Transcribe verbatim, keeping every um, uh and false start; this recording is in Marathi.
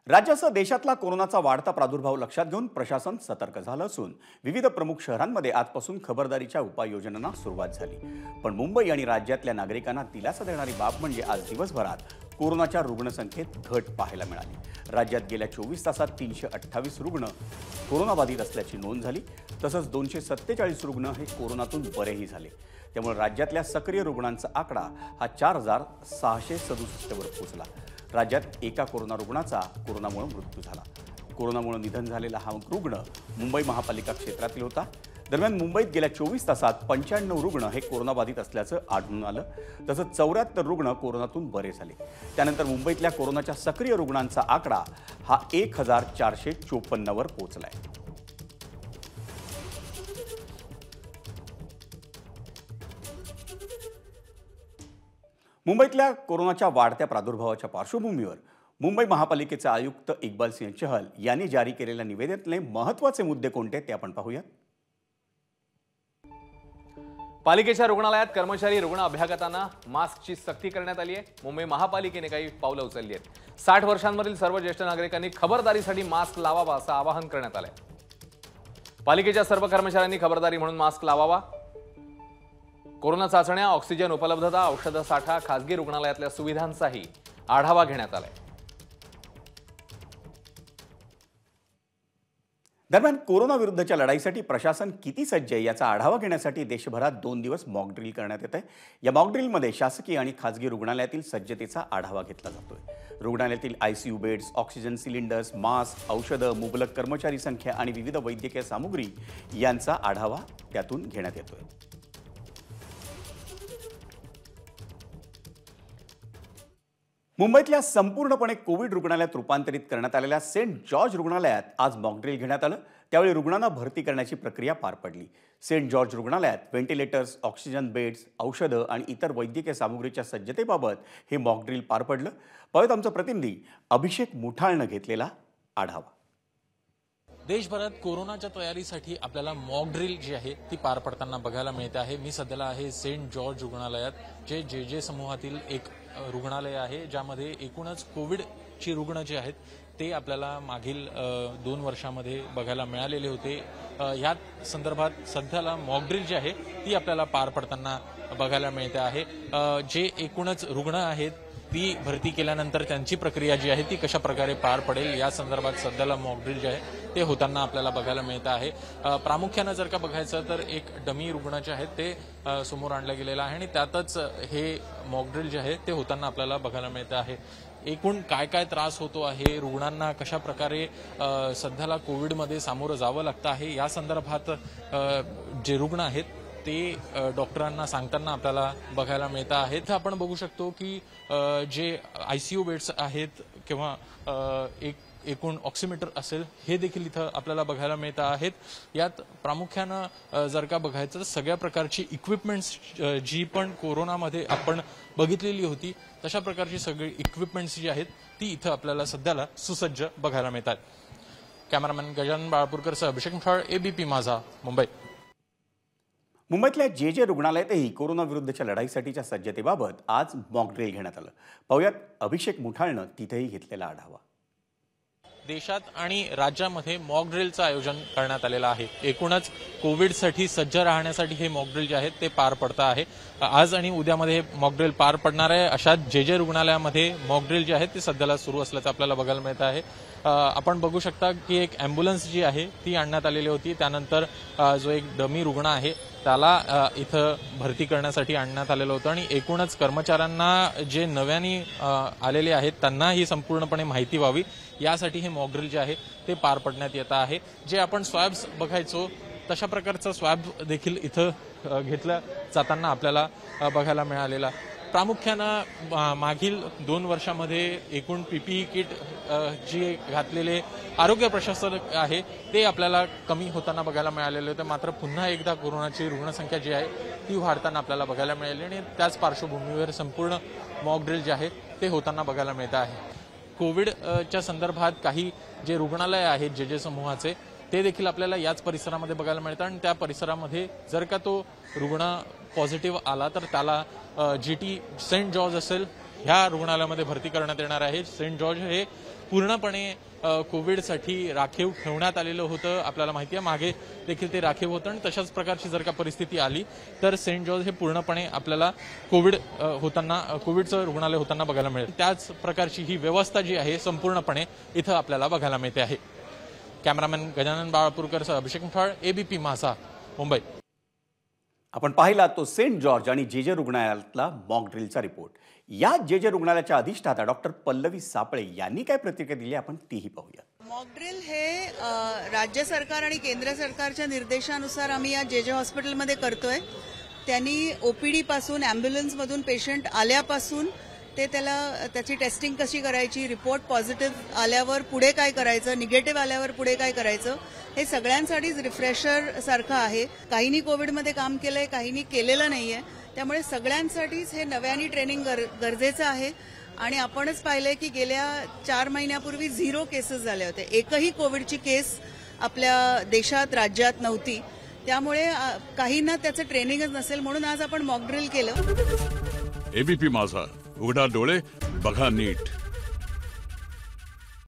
राज्यासह देशातला कोरोनाचा वाढता प्रादुर्भाव लक्षात घेऊन प्रशासन सतर्क झालं असून विविध प्रमुख शहरांमध्ये आजपासून खबरदारीच्या उपाययोजनांना सुरुवात झाली। पण मुंबई आणि राज्यातल्या नागरिकांना दिलासा देणारी बाब म्हणजे आज दिवसभरात कोरोनाच्या रुग्णसंख्येत घट पाहायला मिळाली। राज्यात गेल्या चोवीस तासात तीनशे अठ्ठावीस रुग्ण कोरोनाबाधित असल्याची नोंद झाली। तसंच दोनशे सत्तेचाळीस रुग्ण हे कोरोनातून बरेही झाले। त्यामुळे राज्यातल्या सक्रिय रुग्णांचा आकडा हा चार हजार सहाशे सदुसष्ट वर पोहोचला। राज्यात एका कोरोना रुग्णाचा कोरोनामुळे मृत्यू झाला। कोरोनामुळे निधन झालेला हा रुग्ण मुंबई महापालिका क्षेत्रातील होता। दरम्यान मुंबईत गेल्या चोवीस तासात पंच्याण्णव रुग्ण हे कोरोनाबाधित असल्याचं आढळून आलं। तसंच चौऱ्याहत्तर रुग्ण कोरोनातून बरे झाले। त्यानंतर मुंबईतल्या कोरोनाच्या सक्रिय रुग्णांचा आकडा हा एक हजार चारशे चोपन्न वर पोहोचलाय। मुंबईतल्या कोरोनाच्या वाढत्या प्रादुर्भावाच्या पार्श्वभूमीवर मुंबई महापालिकेचे आयुक्त इक्बाल सिंह चहल यांनी जारी केलेल्या निवेदनातले महत्त्वाचे मुद्दे कोणते ते आपण पाहूया। पालिकेच्या रुग्णालयात कर्मचारी रुग्ण अभ्यागतांना मास्कची सक्ती करण्यात आली आहे। मुंबई महापालिकेने काही पावलं उचलली आहेत। साठ वर्षांवरील सर्व ज्येष्ठ नागरिकांनी खबरदारीसाठी मास्क लावावा असं आवाहन करण्यात आलंय। पालिकेच्या सर्व कर्मचाऱ्यांनी खबरदारी म्हणून मास्क लावावा। कोरोना चाचण्या, ऑक्सिजन उपलब्धता, औषध साठा, खासगी रुग्णालयातल्या सुविधांचाही आढावा घेण्यात आलाय। दरम्यान कोरोना विरुद्धच्या लढाईसाठी प्रशासन किती सज्ज आहे याचा आढावा घेण्यासाठी देशभरात दोन दिवस मॉक ड्रिल करण्यात येत आहे। या मॉक ड्रिलमध्ये शासकीय आणि खासगी रुग्णालयातील सज्जतेचा आढावा घेतला जातोय। रुग्णालयातील ICU beds, oxygen cylinders, mask, औषधं, मुबलक कर्मचारी संख्या आणि विविध वैद्यकीय सामुग्री यांचा आढावा त्यातून घेण्यात येतोय। मुंबईतल्या संपूर्णपणे कोविड रुग्णालयात रूपांतरित करण्यात आलेल्या सेंट जॉर्ज रुग्णालयात आज मॉक ड्रिल घेण्यात आलं। त्यावेळी रुग्णांना भरती करण्याची प्रक्रिया पार पडली। सेंट जॉर्ज रुग्णालयात व्हेंटिलेटर्स, ऑक्सिजन बेड्स, औषधं आणि इतर वैद्यकीय सामुग्रीच्या सज्जतेबाबत हे मॉक ड्रिल पार पडलं। पाहूयात आमचा प्रतिनिधी अभिषेक मुठाळनं घेतलेला आढावा। देशभरात कोरोनाच्या तयारीसाठी आपल्याला मॉक ड्रिल जी आहे ती पार पडताना बघायला मिळते आहे। मी सध्याला आहे सेंट जॉर्ज रुग्णालयात, जे जे जे समूहातील एक रुग्णालय आहे, ज्यामध्ये एकूणच कोविडची रुग्ण जे आहेत ते आपल्याला मागील दोन वर्षामध्ये बघायला मिळालेले होते। याच संदर्भात सध्याला मॉक ड्रिल जी आहे ती आपल्याला पार पडताना बघायला मिळते आहे। जे एकूणच रुग्ण आहेत ती भरती केल्यानंतर त्यांची प्रक्रिया जी आहे ती कशा प्रकारे पार पडेल या संदर्भात सध्याला मॉक ड्रिल जे आहे ते होताना आपल्याला बघायला मिळत आहे। प्रामुख्याने जर का बघायचं तर एक डमी रुग्ण जे आहेत ते समोर आणलं गेलेलं आहे आणि त्यातच हे मॉक ड्रिल जे आहे ते होताना आपल्याला बघायला मिळत आहे। एकूण काय काय त्रास होतो आहे, रुग्णांना कशा प्रकारे सध्याला कोविडमध्ये सामोरं जावं लागतं आहे या संदर्भात जे रुग्ण आहेत ते डॉक्टरांना सांगताना आपल्याला बघायला मिळत आहे। इथे आपण बघू शकतो की जे आयसीयू बेड्स आहेत किंवा एक एकूण ऑक्सिमीटर असेल हे देखील इथं आपल्याला बघायला मिळत आहेत। यात प्रामुख्यानं जर का बघायचं तर सगळ्या प्रकारची इक्विपमेंट्स जी पण कोरोनामध्ये आपण बघितलेली होती तशा प्रकारची सगळी इक्विपमेंट्स जी आहेत ती इथं आपल्याला सध्याला सुसज्ज बघायला मिळतात। कॅमेरामॅन गजानन बाळपूरकरसह अभिषेक मुठाळ, एबीपी माझा, मुंबई। मुंबईतल्या जे जे रुग्णालयातही कोरोना विरुद्धच्या लढाईसाठीच्या सज्जतेबाबत आज मॉक ड्रिल घेण्यात आलं। पाहूयात अभिषेक मुठाळनं तिथेही घेतलेला आढावा। देशात आणि राज्यामध्ये मॉक ड्रिलचं आयोजन करण्यात आलेलं आहे। एकूणच कोविडसाठी सज्ज राहण्यासाठी हे मॉक ड्रिल जे आहे ते पार पडतं आहे। आज आणि उद्यामध्ये हे मॉक ड्रिल पार पडणार आहे। अशात जे जे रुग्णालयामध्ये मॉक ड्रिल जे आहे ते सध्याला सुरू असल्याचं आपल्याला बघायला मिळत आहे। आपण बघू शकता की एक ॲम्ब्युलन्स जी आहे ती आणण्यात आलेली होती। त्यानंतर जो एक डमी रुग्ण आहे त्याला इथं भरती करण्यासाठी आणण्यात आलेलं होतं आणि एकूणच कर्मचाऱ्यांना जे नव्याने आलेले आहेत त्यांना ही संपूर्णपणे माहिती व्हावी यासाठी हे मॉक ड्रिल जे आहे ते पार पडण्यात येत आहे। जे आपण स्वॅब्स बघायचो तशा प्रकारचं स्वॅब देखील इथं घेतलं जाताना आपल्याला बघायला मिळालेला। प्रामुख्यानं मागील दोन वर्षामध्ये एकूण पीपीई किट जी घातलेले आरोग्य प्रशासक आहे ते आपल्याला कमी होताना बघायला मिळालेले होते। मात्र पुन्हा एकदा कोरोनाची रुग्णसंख्या जी आहे ती वाढताना आपल्याला बघायला मिळाली आणि त्याच पार्श्वभूमीवर संपूर्ण मॉक ड्रिल जे आहे ते होताना बघायला मिळत आहे। कोविडच्या संदर्भात काही जे रुग्णालय आहेत जे जे समूहाचे ते देखील आपल्याला याच परिसरामध्ये बघायला मिळतात आणि त्या परिसरामध्ये जर का तो रुग्ण पॉझिटिव्ह आला तर त्याला जीटी सेंट जॉर्ज असेल ह्या रुग्णालयामध्ये भरती करण्यात येणार आहे। सेंट जॉर्ज हे पूर्णपणे कोविडसाठी राखीव ठेवण्यात आलेलं होतं. आपल्याला माहिती आहे मागे देखील ते राखीव होतं आणि तशाच प्रकारची जर का परिस्थिती आली तर सेंट जॉर्ज हे पूर्णपणे आपल्याला कोविड होताना कोविडचं रुग्णालय होताना बघायला मिळेल. त्याच प्रकारची ही व्यवस्था जी आहे संपूर्णपणे इथं आपल्याला बघायला मिळते आहे. Cameraman Gajanan Balapurkar, Abhishek Muthal, ABP Majha, Mumbai. आपण पाहिला तो सेंट जॉर्ज आणि जे जे रुग्णालयातला मॉक ड्रिलचा रिपोर्ट. या जे जे रुग्णालयाच्या अधिष्ठाता डॉक्टर पल्लवी सापळे यांनी काय प्रतिक्रिया दिली आपण तीही पाहूया. मॉक ड्रिल हे अ, राज्य सरकार आणि केंद्र सरकारच्या निर्देशानुसार आम्ही या जे जे हॉस्पिटलमध्ये करतोय. त्यांनी ओपीडी पासून ॲम्ब्युलन्समधून पेशंट आल्यापासून ते त्याला त्याची टेस्टिंग कशी करायची, रिपोर्ट पॉझिटिव्ह आल्यावर पुढे काय करायचं, निगेटिव्ह आल्यावर पुढे काय करायचं, हे सगळ्यांसाठीच रिफ्रेशर सारखं आहे. काहींनी कोविडमध्ये काम केलंय, काहींनी केलेलं नाहीये. त्यामुळे सगळ्यांसाठीच हे नव्याने ट्रेनिंग गरजेचं आहे. आणि आपणच पाहिलंय की गेल्या चार महिन्यापूर्वी झिरो केसेस झाले होते. एकही कोविडची केस आपल्या देशात राज्यात नव्हती. त्यामुळे काहींना त्याचं ट्रेनिंगच नसेल म्हणून आज आपण मॉक ड्रिल केलं. एबीपी माझा, उघडा डोळे बघा नीट.